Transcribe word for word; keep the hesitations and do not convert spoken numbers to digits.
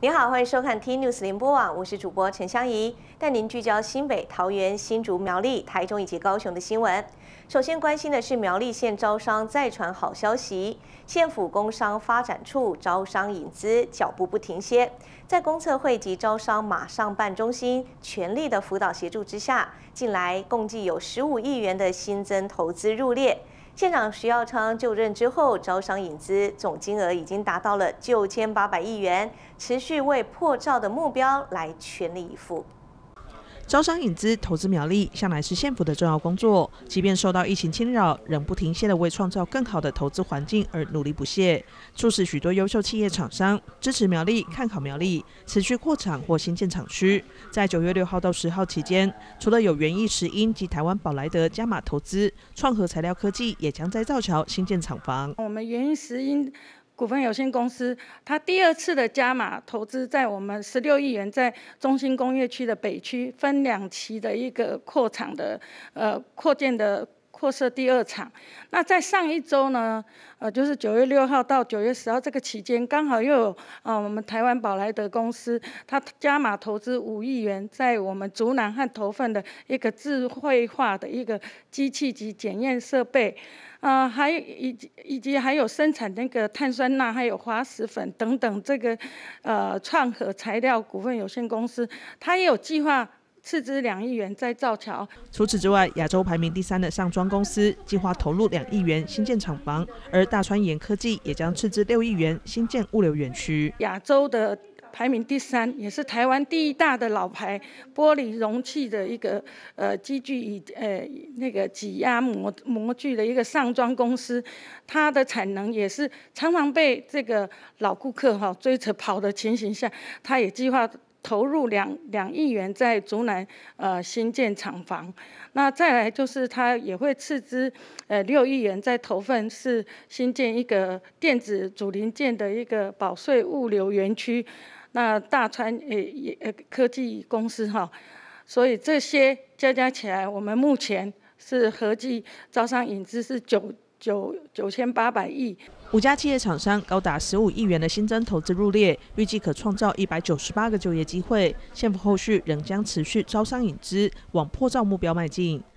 您好，欢迎收看 T News 联播网，我是主播陈香怡，带您聚焦新北、桃园、新竹、苗栗、台中以及高雄的新闻。首先关心的是苗栗县招商再传好消息，县府工商发展处招商引资脚步不停歇，在公测会及招商马上办中心全力的辅导协助之下，近来共计有十五亿元的新增投资入列。 县长徐耀昌就任之后，招商引资总金额已经达到了九千八百亿元，持续为破兆的目标来全力以赴。 招商引资投资苗栗，向来是县府的重要工作。即便受到疫情侵扰，仍不停歇的为创造更好的投资环境而努力不懈，促使许多优秀企业厂商支持苗栗、看好苗栗，持续扩厂或新建厂区。在九月六号到十号期间，除了有园艺石英及台湾宝莱德加码投资，创和材料科技也将在造桥新建厂房。 我们园艺石英 股份有限公司，它第二次的加码投资，在我们十六亿元，在中心工业区的北区分两期的一个扩厂的呃扩建的扩设第二厂。那在上一周呢，呃，就是九月六号到九月十号这个期间，刚好又有呃我们台湾宝莱德公司，它加码投资五亿元，在我们竹南和头份的一个智慧化的一个机器及检验设备。 呃，还以及以及还有生产那个碳酸钠，还有滑石粉等等，这个呃创和材料股份有限公司，它也有计划斥资两亿元在造桥。 除此之外，亚洲排名第三的上庄公司计划投入两亿元新建厂房，而大川研科技也将斥资六亿元新建物流园区。 亚洲的 排名第三，也是台湾第一大的老牌玻璃容器的一个呃机具以呃那个挤压模模具的一个上庄公司，它的产能也是常常被这个老顾客哈、哦、追着跑的情形下，它也计划 投入两两亿元在竹南呃新建厂房，那再来就是它也会斥资呃六亿元在头份是新建一个电子主零件的一个保税物流园区，那大川呃也呃科技公司哈，所以这些加加起来，我们目前是合计招商引资是九九九千八百亿。 五家企业厂商高达十五亿元的新增投资入列，预计可创造一百九十八个就业机会。县府后续仍将持续招商引资，往破兆目标迈进。